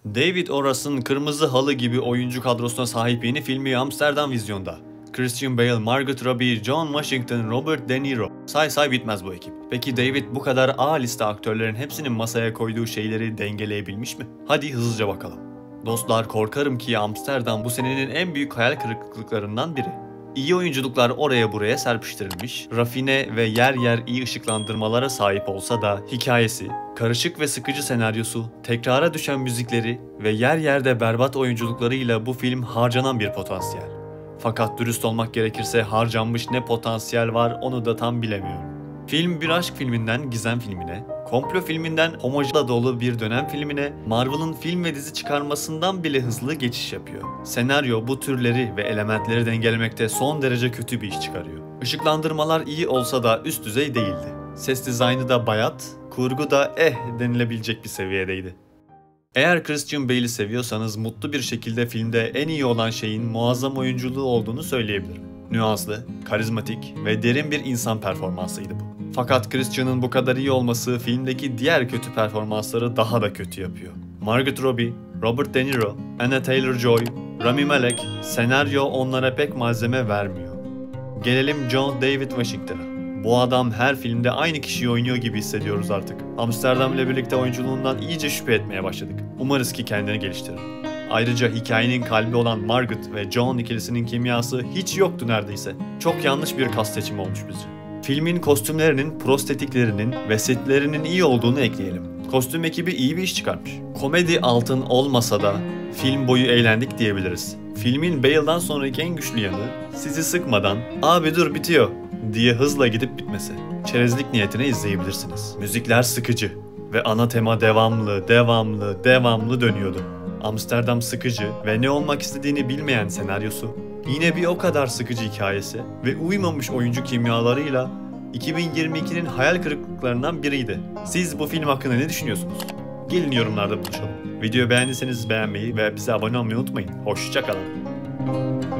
David O. Russ'ın kırmızı halı gibi oyuncu kadrosuna sahip yeni filmi Amsterdam vizyonda. Christian Bale, Margot Robbie, John Washington, Robert De Niro. Say say bitmez bu ekip. Peki David bu kadar A liste aktörlerin hepsinin masaya koyduğu şeyleri dengeleyebilmiş mi? Hadi hızlıca bakalım. Dostlar, korkarım ki Amsterdam bu senenin en büyük hayal kırıklıklarından biri. İyi oyunculuklar oraya buraya serpiştirilmiş, rafine ve yer yer iyi ışıklandırmalara sahip olsa da hikayesi, karışık ve sıkıcı senaryosu, tekrara düşen müzikleri ve yer yerde berbat oyunculuklarıyla bu film harcanan bir potansiyel. Fakat dürüst olmak gerekirse harcanmış ne potansiyel var onu da tam bilemiyorum. Film bir aşk filminden gizem filmine, komplo filminden homojla dolu bir dönem filmine, Marvel'ın film ve dizi çıkarmasından bile hızlı geçiş yapıyor. Senaryo bu türleri ve elementleri dengelemekte son derece kötü bir iş çıkarıyor. Işıklandırmalar iyi olsa da üst düzey değildi. Ses dizaynı da bayat, kurgu da denilebilecek bir seviyedeydi. Eğer Christian Bale'i seviyorsanız mutlu bir şekilde filmde en iyi olan şeyin muazzam oyunculuğu olduğunu söyleyebilirim. Nüanslı, karizmatik ve derin bir insan performansıydı bu. Fakat Christian'ın bu kadar iyi olması filmdeki diğer kötü performansları daha da kötü yapıyor. Margot Robbie, Robert De Niro, Anya Taylor-Joy, Rami Malek, senaryo onlara pek malzeme vermiyor. Gelelim John David Washington'a. Bu adam her filmde aynı kişiyi oynuyor gibi hissediyoruz artık. Amsterdam ile birlikte oyunculuğundan iyice şüphe etmeye başladık. Umarız ki kendini geliştirir. Ayrıca hikayenin kalbi olan Margot ve John ikilisinin kimyası hiç yoktu neredeyse. Çok yanlış bir kas seçimi olmuş bizce. Filmin kostümlerinin, prostetiklerinin ve setlerinin iyi olduğunu ekleyelim. Kostüm ekibi iyi bir iş çıkarmış. Komedi altın olmasa da film boyu eğlendik diyebiliriz. Filmin Bale'dan sonraki en güçlü yanı sizi sıkmadan "Abi dur bitiyor" diye hızla gidip bitmesi. Çerezlik niyetine izleyebilirsiniz. Müzikler sıkıcı ve ana tema devamlı dönüyordu. Amsterdam sıkıcı ve ne olmak istediğini bilmeyen senaryosu, yine bir o kadar sıkıcı hikayesi ve uymamış oyuncu kimyalarıyla 2022'nin hayal kırıklıklarından biriydi. Siz bu film hakkında ne düşünüyorsunuz? Gelin yorumlarda buluşalım. Videoyu beğendiyseniz beğenmeyi ve bize abone olmayı unutmayın. Hoşça kalın.